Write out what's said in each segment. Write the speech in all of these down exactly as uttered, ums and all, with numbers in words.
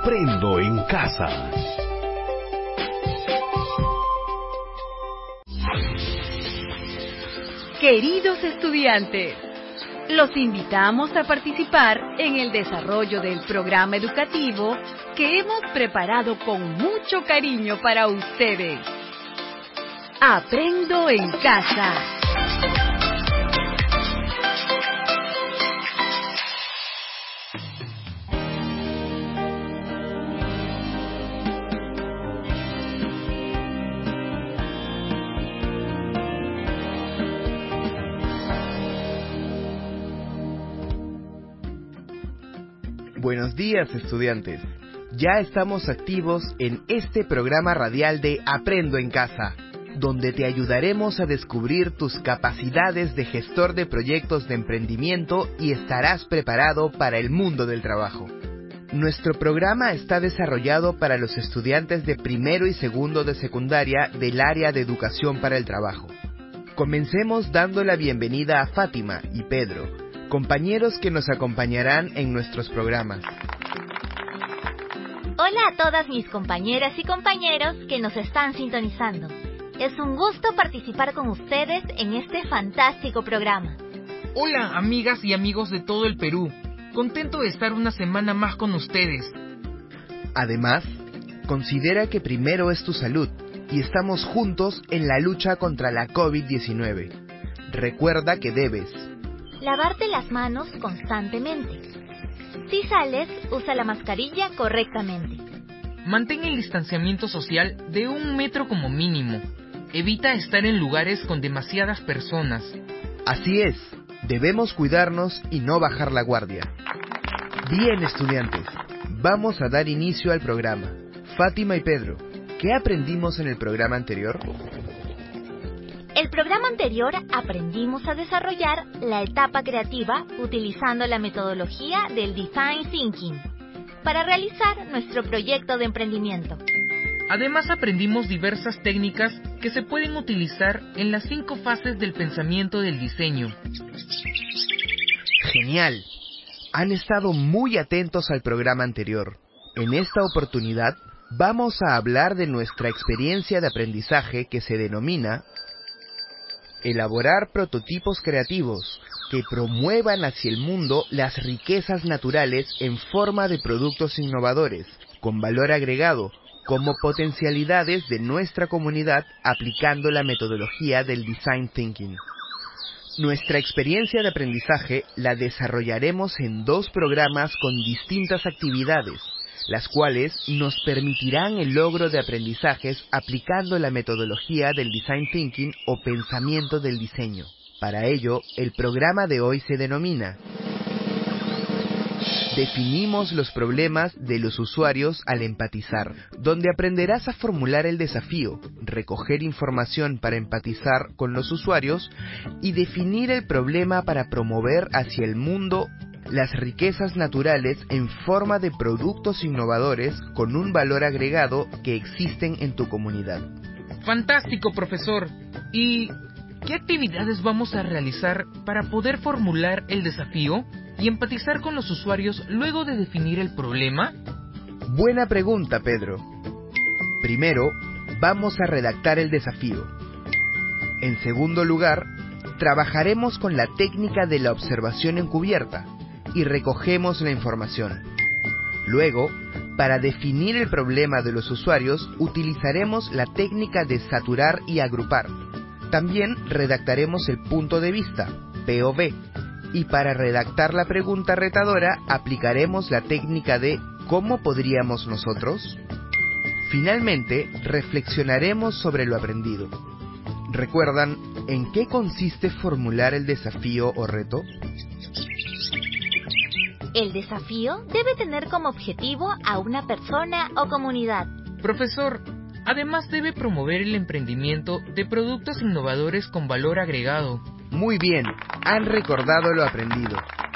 Aprendo en casa. Queridos estudiantes, los invitamos a participar en el desarrollo del programa educativo que hemos preparado con mucho cariño para ustedes. Aprendo en casa. Buenos días, estudiantes. Ya estamos activos en este programa radial de Aprendo en Casa, donde te ayudaremos a descubrir tus capacidades de gestor de proyectos de emprendimiento y estarás preparado para el mundo del trabajo. Nuestro programa está desarrollado para los estudiantes de primero y segundo de secundaria del área de educación para el trabajo. Comencemos dando la bienvenida a Fátima y Pedro, compañeros que nos acompañarán en nuestros programas. Hola a todas mis compañeras y compañeros que nos están sintonizando. Es un gusto participar con ustedes en este fantástico programa. Hola amigas y amigos de todo el Perú. Contento de estar una semana más con ustedes. Además, considera que primero es tu salud y estamos juntos en la lucha contra la COVID diecinueve. Recuerda que debes lavarte las manos constantemente. Si sales, usa la mascarilla correctamente. Mantén el distanciamiento social de un metro como mínimo. Evita estar en lugares con demasiadas personas. Así es, debemos cuidarnos y no bajar la guardia. Bien, estudiantes, vamos a dar inicio al programa. Fátima y Pedro, ¿qué aprendimos en el programa anterior? El programa anterior aprendimos a desarrollar la etapa creativa utilizando la metodología del Design Thinking para realizar nuestro proyecto de emprendimiento. Además aprendimos diversas técnicas que se pueden utilizar en las cinco fases del pensamiento del diseño. ¡Genial! Han estado muy atentos al programa anterior. En esta oportunidad vamos a hablar de nuestra experiencia de aprendizaje que se denomina elaborar prototipos creativos que promuevan hacia el mundo las riquezas naturales en forma de productos innovadores, con valor agregado, como potencialidades de nuestra comunidad aplicando la metodología del Design Thinking. Nuestra experiencia de aprendizaje la desarrollaremos en dos programas con distintas actividades, las cuales nos permitirán el logro de aprendizajes aplicando la metodología del Design Thinking o pensamiento del diseño. Para ello, el programa de hoy se denomina Definimos los problemas de los usuarios al empatizar, donde aprenderás a formular el desafío, recoger información para empatizar con los usuarios y definir el problema para promover hacia el mundo las riquezas naturales en forma de productos innovadores con un valor agregado que existen en tu comunidad. ¡Fantástico, profesor! ¿Y qué actividades vamos a realizar para poder formular el desafío y empatizar con los usuarios luego de definir el problema? Buena pregunta, Pedro. Primero, vamos a redactar el desafío. En segundo lugar, trabajaremos con la técnica de la observación encubierta y recogemos la información. Luego, para definir el problema de los usuarios, utilizaremos la técnica de saturar y agrupar. También redactaremos el punto de vista, P O V, y para redactar la pregunta retadora, aplicaremos la técnica de ¿cómo podríamos nosotros? Finalmente, reflexionaremos sobre lo aprendido. ¿Recuerdan en qué consiste formular el desafío o reto? El desafío debe tener como objetivo a una persona o comunidad. Profesor, además debe promover el emprendimiento de productos innovadores con valor agregado. Muy bien, han recordado lo aprendido.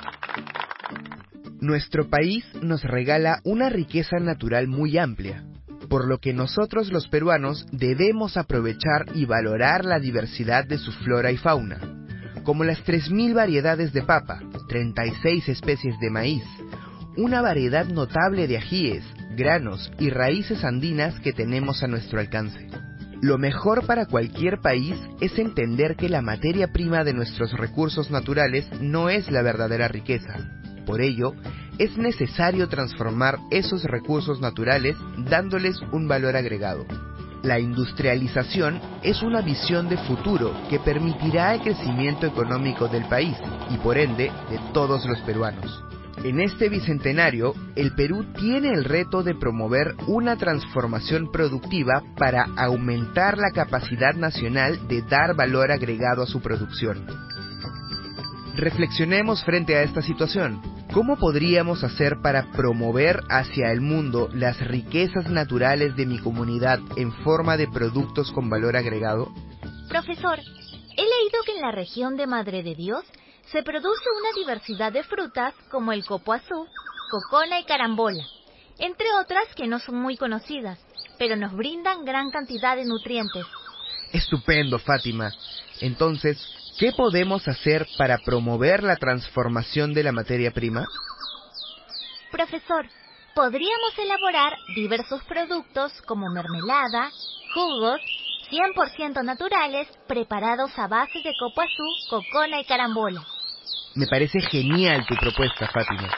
Nuestro país nos regala una riqueza natural muy amplia, por lo que nosotros los peruanos debemos aprovechar y valorar la diversidad de su flora y fauna, como las tres mil variedades de papa, treinta y seis especies de maíz, una variedad notable de ajíes, granos y raíces andinas que tenemos a nuestro alcance. Lo mejor para cualquier país es entender que la materia prima de nuestros recursos naturales no es la verdadera riqueza. Por ello, es necesario transformar esos recursos naturales dándoles un valor agregado. La industrialización es una visión de futuro que permitirá el crecimiento económico del país y por ende de todos los peruanos. En este bicentenario, el Perú tiene el reto de promover una transformación productiva para aumentar la capacidad nacional de dar valor agregado a su producción. Reflexionemos frente a esta situación. ¿Cómo podríamos hacer para promover hacia el mundo las riquezas naturales de mi comunidad en forma de productos con valor agregado? Profesor, he leído que en la región de Madre de Dios se produce una diversidad de frutas como el copoazú, cocona y carambola, entre otras que no son muy conocidas, pero nos brindan gran cantidad de nutrientes. Estupendo, Fátima. Entonces, ¿qué podemos hacer para promover la transformación de la materia prima? Profesor, podríamos elaborar diversos productos como mermelada, jugos, cien por ciento naturales, preparados a base de copoazú, cocona y carambola. Me parece genial tu propuesta, Fátima.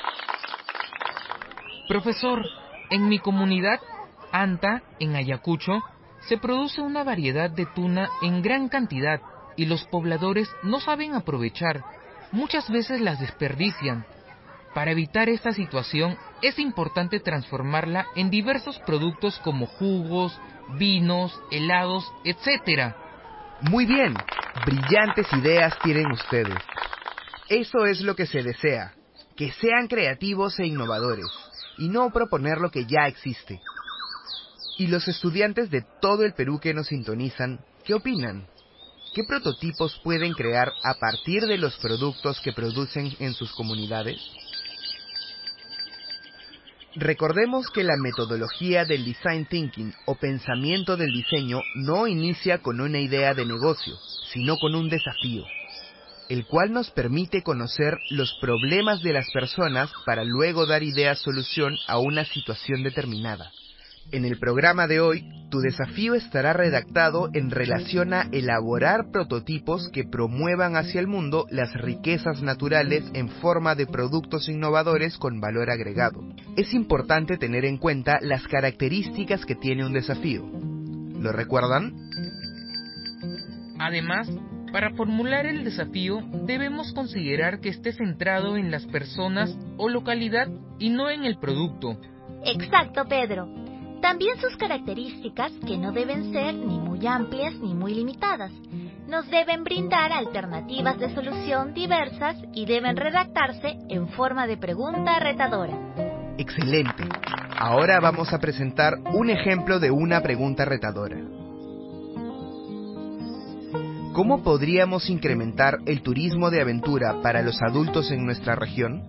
Profesor, en mi comunidad, Anta, en Ayacucho, se produce una variedad de tuna en gran cantidad y los pobladores no saben aprovechar. Muchas veces las desperdician. Para evitar esta situación, es importante transformarla en diversos productos como jugos, vinos, helados, etcétera. Muy bien, brillantes ideas tienen ustedes. Eso es lo que se desea, que sean creativos e innovadores, y no proponer lo que ya existe. ¿Y los estudiantes de todo el Perú que nos sintonizan, qué opinan? ¿Qué prototipos pueden crear a partir de los productos que producen en sus comunidades? Recordemos que la metodología del Design Thinking o pensamiento del diseño no inicia con una idea de negocio, sino con un desafío, el cual nos permite conocer los problemas de las personas para luego dar ideas solución a una situación determinada. En el programa de hoy, tu desafío estará redactado en relación a elaborar prototipos que promuevan hacia el mundo las riquezas naturales en forma de productos innovadores con valor agregado. Es importante tener en cuenta las características que tiene un desafío. ¿Lo recuerdan? Además, para formular el desafío, debemos considerar que esté centrado en las personas o localidad y no en el producto. Exacto, Pedro. También sus características, que no deben ser ni muy amplias ni muy limitadas. Nos deben brindar alternativas de solución diversas y deben redactarse en forma de pregunta retadora. Excelente. Ahora vamos a presentar un ejemplo de una pregunta retadora. ¿Cómo podríamos incrementar el turismo de aventura para los adultos en nuestra región?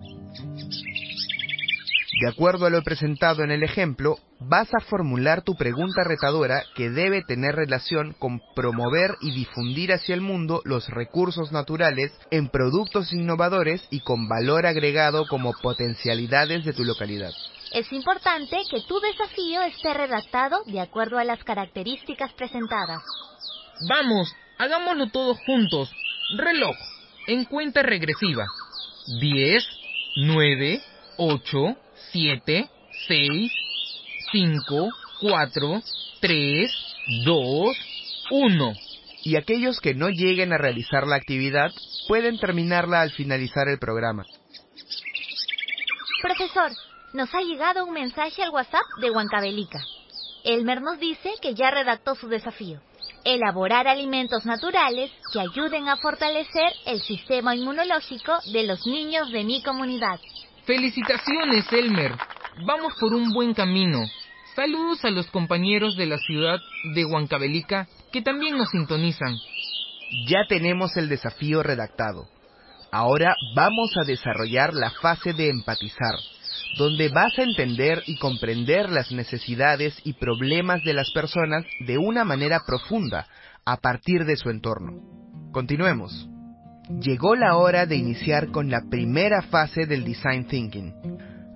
De acuerdo a lo presentado en el ejemplo, vas a formular tu pregunta retadora que debe tener relación con promover y difundir hacia el mundo los recursos naturales en productos innovadores y con valor agregado como potencialidades de tu localidad. Es importante que tu desafío esté redactado de acuerdo a las características presentadas. Vamos, hagámoslo todos juntos. Reloj, en cuenta regresiva. diez, nueve, ocho, siete, seis, cinco, cuatro, tres, dos, uno. Y aquellos que no lleguen a realizar la actividad pueden terminarla al finalizar el programa. Profesor, nos ha llegado un mensaje al WhatsApp de Huancavelica. Elmer nos dice que ya redactó su desafío: elaborar alimentos naturales que ayuden a fortalecer el sistema inmunológico de los niños de mi comunidad. ¡Felicitaciones, Elmer! Vamos por un buen camino. Saludos a los compañeros de la ciudad de Huancavelica que también nos sintonizan. Ya tenemos el desafío redactado. Ahora vamos a desarrollar la fase de empatizar, donde vas a entender y comprender las necesidades y problemas de las personas de una manera profunda a partir de su entorno. Continuemos. Llegó la hora de iniciar con la primera fase del Design Thinking.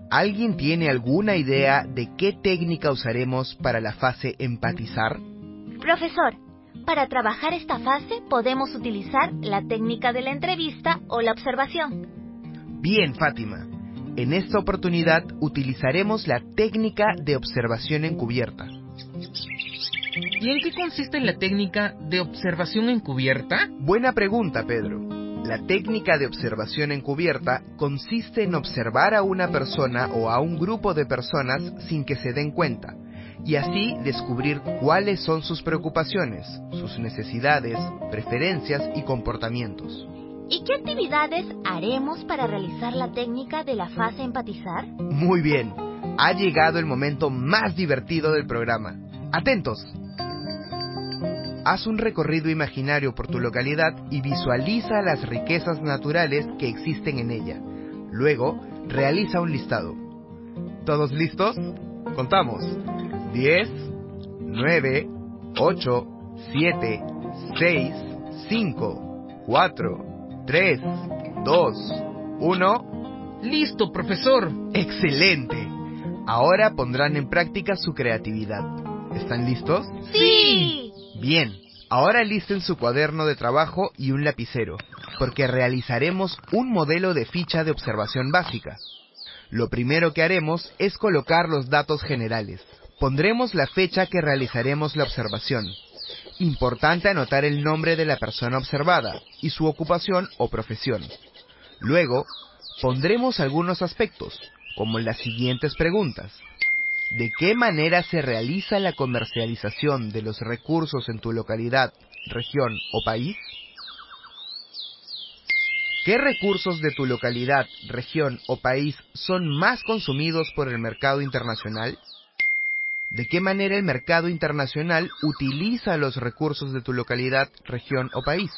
¿Alguien tiene alguna idea de qué técnica usaremos para la fase empatizar? Profesor, para trabajar esta fase podemos utilizar la técnica de la entrevista o la observación. Bien, Fátima. En esta oportunidad utilizaremos la técnica de observación encubierta. ¿Y en qué consiste la técnica de observación encubierta? Buena pregunta, Pedro. La técnica de observación encubierta consiste en observar a una persona o a un grupo de personas sin que se den cuenta, y así descubrir cuáles son sus preocupaciones, sus necesidades, preferencias y comportamientos. ¿Y qué actividades haremos para realizar la técnica de la fase empatizar? Muy bien, ha llegado el momento más divertido del programa. ¡Atentos! Haz un recorrido imaginario por tu localidad y visualiza las riquezas naturales que existen en ella. Luego, realiza un listado. ¿Todos listos? Contamos. diez, nueve, ocho, siete, seis, cinco, cuatro, tres, dos, uno... ¡Listo, profesor! ¡Excelente! Ahora pondrán en práctica su creatividad. ¿Están listos? ¡Sí! Bien, ahora listen su cuaderno de trabajo y un lapicero, porque realizaremos un modelo de ficha de observación básica. Lo primero que haremos es colocar los datos generales. Pondremos la fecha que realizaremos la observación. Importante anotar el nombre de la persona observada y su ocupación o profesión. Luego, pondremos algunos aspectos, como las siguientes preguntas. ¿De qué manera se realiza la comercialización de los recursos en tu localidad, región o país? ¿Qué recursos de tu localidad, región o país son más consumidos por el mercado internacional? ¿De qué manera el mercado internacional utiliza los recursos de tu localidad, región o país?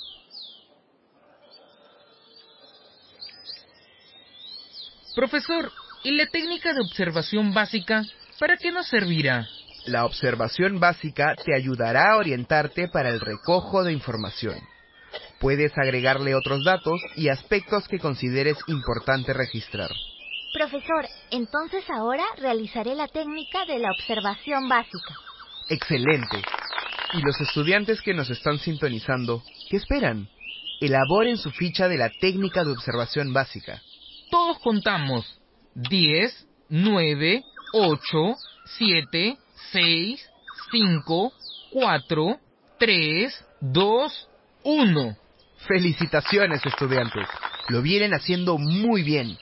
Profesor, ¿y la técnica de observación básica para qué nos servirá? La observación básica te ayudará a orientarte para el recojo de información. Puedes agregarle otros datos y aspectos que consideres importante registrar. Profesor, entonces ahora realizaré la técnica de la observación básica. ¡Excelente! Y los estudiantes que nos están sintonizando, ¿qué esperan? Elaboren su ficha de la técnica de observación básica. Todos contamos. diez, nueve, ocho, siete, seis, cinco, cuatro, tres, dos, uno. ¡Felicitaciones, estudiantes! Lo vienen haciendo muy bien.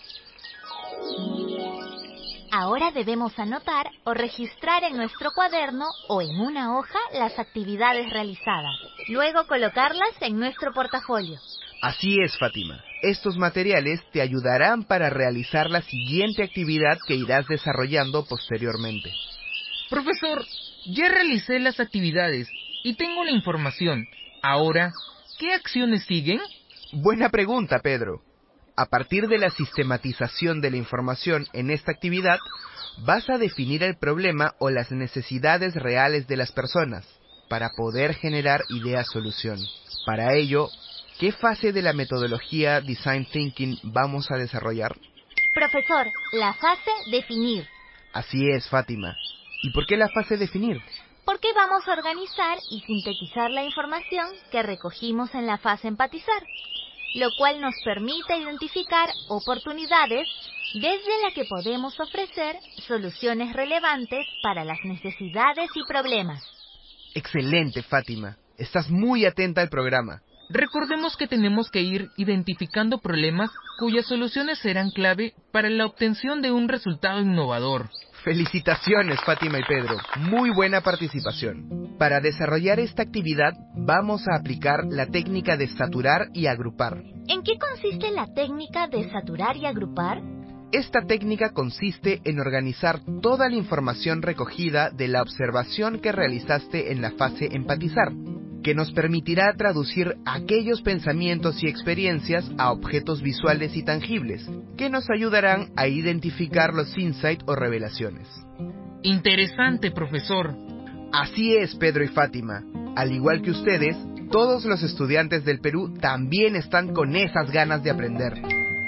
Ahora debemos anotar o registrar en nuestro cuaderno o en una hoja las actividades realizadas. Luego colocarlas en nuestro portafolio. Así es, Fátima. Estos materiales te ayudarán para realizar la siguiente actividad que irás desarrollando posteriormente. Profesor, ya realicé las actividades y tengo la información. Ahora, ¿qué acciones siguen? Buena pregunta, Pedro. A partir de la sistematización de la información en esta actividad, vas a definir el problema o las necesidades reales de las personas para poder generar idea-solución. Para ello, ¿qué fase de la metodología Design Thinking vamos a desarrollar? Profesor, la fase definir. Así es, Fátima. ¿Y por qué la fase definir? Porque vamos a organizar y sintetizar la información que recogimos en la fase empatizar, lo cual nos permite identificar oportunidades desde las que podemos ofrecer soluciones relevantes para las necesidades y problemas. Excelente, Fátima. Estás muy atenta al programa. Recordemos que tenemos que ir identificando problemas cuyas soluciones serán clave para la obtención de un resultado innovador. Felicitaciones, Fátima y Pedro. Muy buena participación. Para desarrollar esta actividad, vamos a aplicar la técnica de saturar y agrupar. ¿En qué consiste la técnica de saturar y agrupar? Esta técnica consiste en organizar toda la información recogida de la observación que realizaste en la fase empatizar, que nos permitirá traducir aquellos pensamientos y experiencias a objetos visuales y tangibles, que nos ayudarán a identificar los insights o revelaciones. Interesante, profesor. Así es, Pedro y Fátima. Al igual que ustedes, todos los estudiantes del Perú también están con esas ganas de aprender.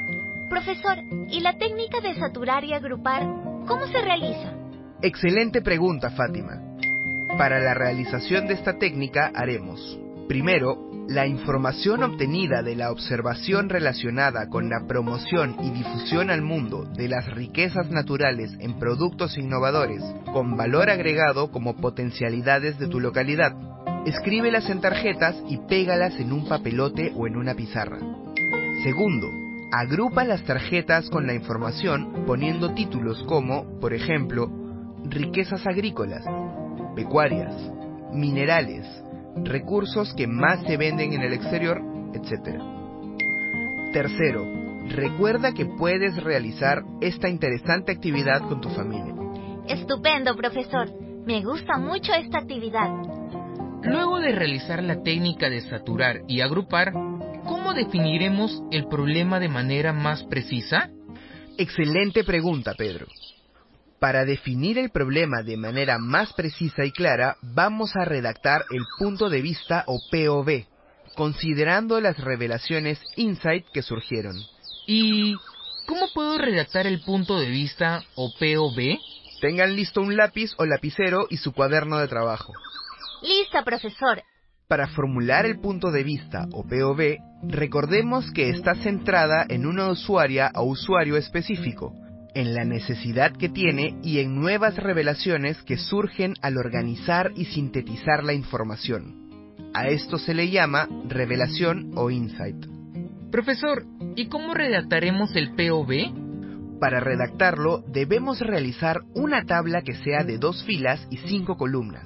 Profesor, ¿y la técnica de saturar y agrupar, cómo se realiza? Excelente pregunta, Fátima. Para la realización de esta técnica haremos, primero, la información obtenida de la observación relacionada con la promoción y difusión al mundo de las riquezas naturales en productos innovadores con valor agregado como potencialidades de tu localidad. Escríbelas en tarjetas y pégalas en un papelote o en una pizarra. Segundo, agrupa las tarjetas con la información poniendo títulos como, por ejemplo, riquezas agrícolas, pecuarias, minerales, recursos que más se venden en el exterior, etcétera. Tercero, recuerda que puedes realizar esta interesante actividad con tu familia. Estupendo, profesor. Me gusta mucho esta actividad. Luego de realizar la técnica de saturar y agrupar, ¿cómo definiremos el problema de manera más precisa? Excelente pregunta, Pedro. Para definir el problema de manera más precisa y clara, vamos a redactar el punto de vista o P O V, considerando las revelaciones insight que surgieron. ¿Y cómo puedo redactar el punto de vista o P O V? Tengan listo un lápiz o lapicero y su cuaderno de trabajo. Lista, profesor. Para formular el punto de vista o P O V, recordemos que está centrada en una usuaria o usuario específico, en la necesidad que tiene y en nuevas revelaciones que surgen al organizar y sintetizar la información. A esto se le llama revelación o insight. Profesor, ¿y cómo redactaremos el P O V? Para redactarlo, debemos realizar una tabla que sea de dos filas y cinco columnas.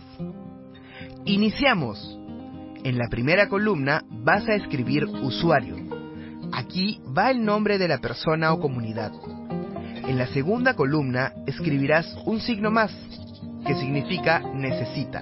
Iniciamos. En la primera columna vas a escribir usuario. Aquí va el nombre de la persona o comunidad. En la segunda columna escribirás un signo más, que significa necesita.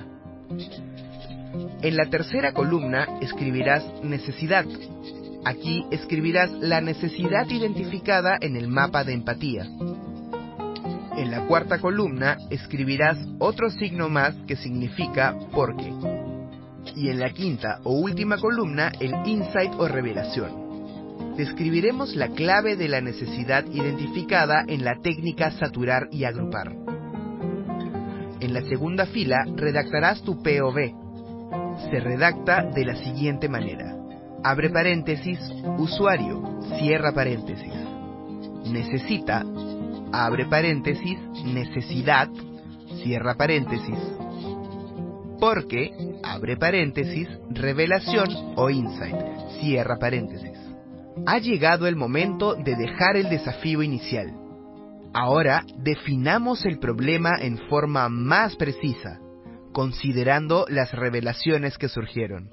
En la tercera columna escribirás necesidad. Aquí escribirás la necesidad identificada en el mapa de empatía. En la cuarta columna escribirás otro signo más que significa por qué. Y en la quinta o última columna el insight o revelación. Describiremos la clave de la necesidad identificada en la técnica saturar y agrupar. En la segunda fila redactarás tu P O V. Se redacta de la siguiente manera. Abre paréntesis, usuario, cierra paréntesis. Necesita, abre paréntesis, necesidad, cierra paréntesis. Porque, abre paréntesis, revelación o insight, cierra paréntesis. Ha llegado el momento de dejar el desafío inicial. Ahora definamos el problema en forma más precisa, considerando las revelaciones que surgieron.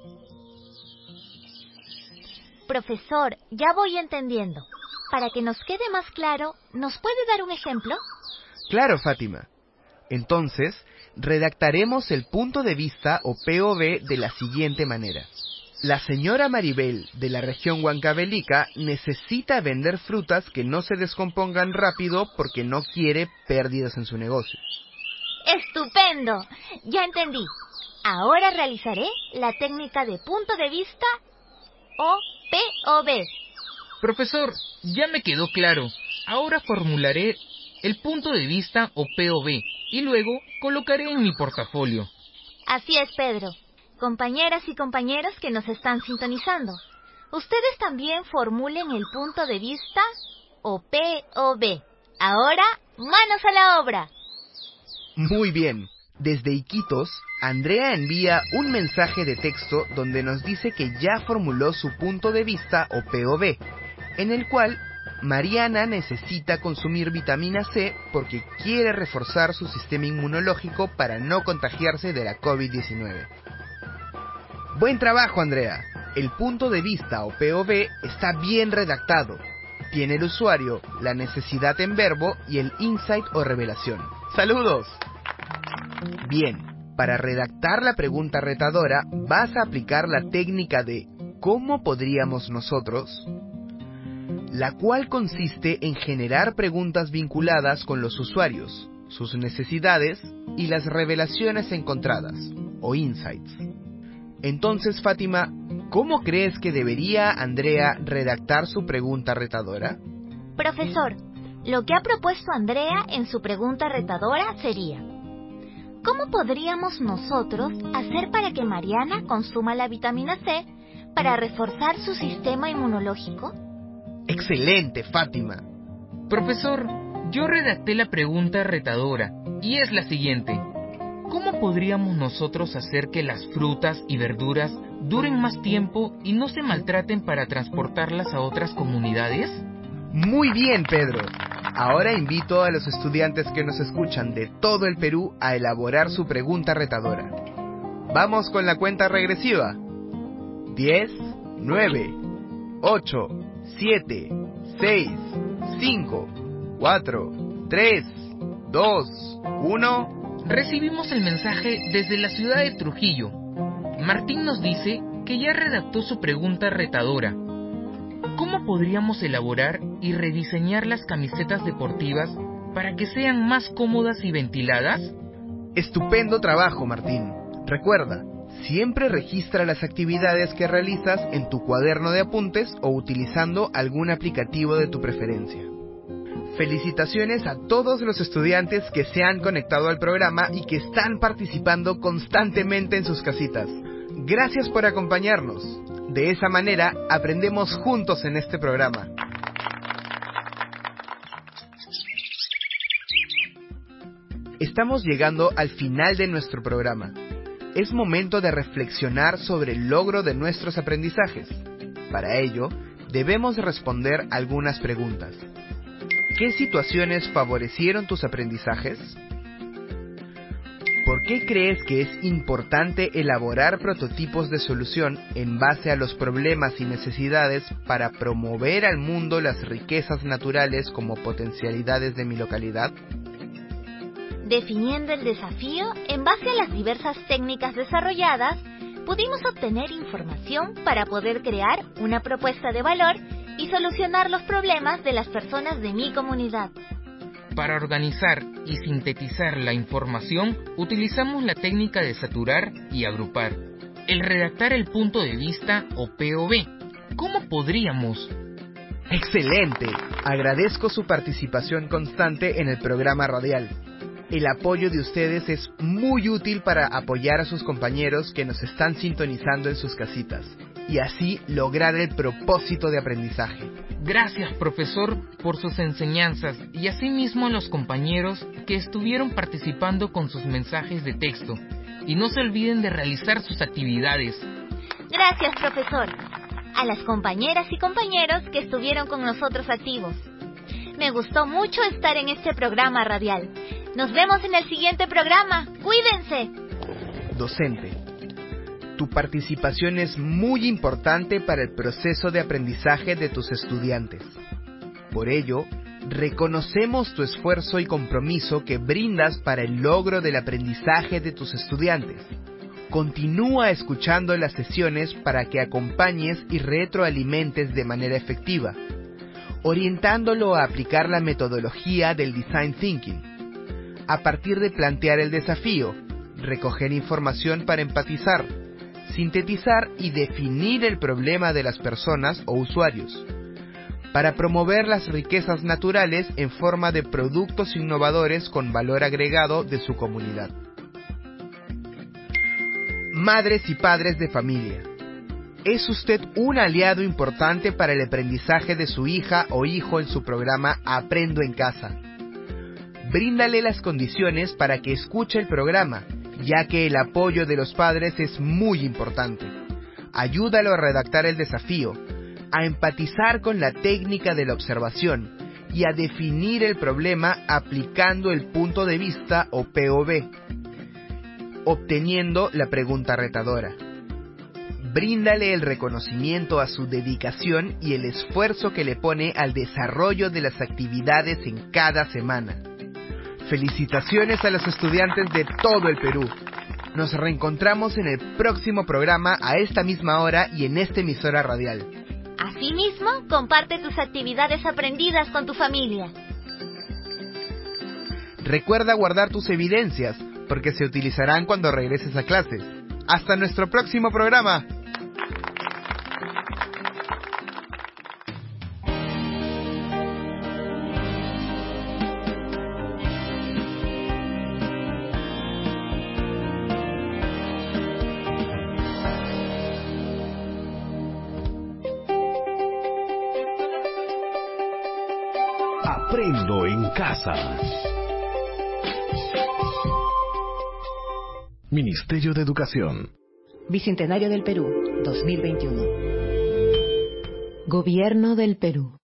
Profesor, ya voy entendiendo. Para que nos quede más claro, ¿nos puede dar un ejemplo? Claro, Fátima. Entonces, redactaremos el punto de vista o P O V de la siguiente manera. La señora Maribel, de la región Huancavelica, necesita vender frutas que no se descompongan rápido porque no quiere pérdidas en su negocio. ¡Estupendo! Ya entendí. Ahora realizaré la técnica de punto de vista o P O V. Profesor, ya me quedó claro. Ahora formularé el punto de vista o P O V y luego colocaré en mi portafolio. Así es, Pedro. Compañeras y compañeros que nos están sintonizando, ustedes también formulen el punto de vista o P O V. Ahora, manos a la obra. Muy bien. Desde Iquitos, Andrea envía un mensaje de texto donde nos dice que ya formuló su punto de vista o P O V, en el cual Mariana necesita consumir vitamina C porque quiere reforzar su sistema inmunológico para no contagiarse de la COVID diecinueve. Buen trabajo, Andrea. El punto de vista o P O V está bien redactado. Tiene el usuario, la necesidad en verbo y el insight o revelación. ¡Saludos! Bien, para redactar la pregunta retadora vas a aplicar la técnica de ¿cómo podríamos nosotros?, la cual consiste en generar preguntas vinculadas con los usuarios, sus necesidades y las revelaciones encontradas, o insights. Entonces, Fátima, ¿cómo crees que debería Andrea redactar su pregunta retadora? Profesor, lo que ha propuesto Andrea en su pregunta retadora sería: ¿cómo podríamos nosotros hacer para que Mariana consuma la vitamina C para reforzar su sistema inmunológico? ¡Excelente, Fátima! Profesor, yo redacté la pregunta retadora y es la siguiente. ¿Cómo podríamos nosotros hacer que las frutas y verduras duren más tiempo y no se maltraten para transportarlas a otras comunidades? Muy bien, Pedro. Ahora invito a los estudiantes que nos escuchan de todo el Perú a elaborar su pregunta retadora. Vamos con la cuenta regresiva. diez, nueve, ocho, siete, seis, cinco, cuatro, tres, dos, uno... Recibimos el mensaje desde la ciudad de Trujillo. Martín nos dice que ya redactó su pregunta retadora. ¿Cómo podríamos elaborar y rediseñar las camisetas deportivas para que sean más cómodas y ventiladas? Estupendo trabajo, Martín. Recuerda, siempre registra las actividades que realizas en tu cuaderno de apuntes o utilizando algún aplicativo de tu preferencia. Felicitaciones a todos los estudiantes que se han conectado al programa y que están participando constantemente en sus casitas. Gracias por acompañarnos. De esa manera, aprendemos juntos en este programa. Estamos llegando al final de nuestro programa. Es momento de reflexionar sobre el logro de nuestros aprendizajes. Para ello, debemos responder algunas preguntas. ¿Qué situaciones favorecieron tus aprendizajes? ¿Por qué crees que es importante elaborar prototipos de solución en base a los problemas y necesidades para promover al mundo las riquezas naturales como potencialidades de mi localidad? Definiendo el desafío en base a las diversas técnicas desarrolladas, pudimos obtener información para poder crear una propuesta de valor y solucionar los problemas de las personas de mi comunidad. Para organizar y sintetizar la información, utilizamos la técnica de saturar y agrupar. El redactar el punto de vista o P O V. ¿Cómo podríamos? ¡Excelente! Agradezco su participación constante en el programa radial. El apoyo de ustedes es muy útil para apoyar a sus compañeros que nos están sintonizando en sus casitas y así lograr el propósito de aprendizaje. Gracias, profesor, por sus enseñanzas y asimismo a los compañeros que estuvieron participando con sus mensajes de texto. Y no se olviden de realizar sus actividades. Gracias, profesor. A las compañeras y compañeros que estuvieron con nosotros activos. Me gustó mucho estar en este programa radial. Nos vemos en el siguiente programa. ¡Cuídense! Docente, tu participación es muy importante para el proceso de aprendizaje de tus estudiantes. Por ello, reconocemos tu esfuerzo y compromiso que brindas para el logro del aprendizaje de tus estudiantes. Continúa escuchando las sesiones para que acompañes y retroalimentes de manera efectiva, orientándolo a aplicar la metodología del Design Thinking, a partir de plantear el desafío, recoger información para empatizar, sintetizar y definir el problema de las personas o usuarios, para promover las riquezas naturales en forma de productos innovadores con valor agregado de su comunidad. Madres y padres de familia, ¿es usted un aliado importante para el aprendizaje de su hija o hijo en su programa Aprendo en Casa? Bríndale las condiciones para que escuche el programa, ya que el apoyo de los padres es muy importante. Ayúdalo a redactar el desafío, a empatizar con la técnica de la observación y a definir el problema aplicando el punto de vista o P O V, obteniendo la pregunta retadora. Bríndale el reconocimiento a su dedicación y el esfuerzo que le pone al desarrollo de las actividades en cada semana. Felicitaciones a los estudiantes de todo el Perú. Nos reencontramos en el próximo programa a esta misma hora y en esta emisora radial. Asimismo, comparte tus actividades aprendidas con tu familia. Recuerda guardar tus evidencias, porque se utilizarán cuando regreses a clases. ¡Hasta nuestro próximo programa! Aprendo en casa. Ministerio de Educación. Bicentenario del Perú, dos mil veintiuno. Gobierno del Perú.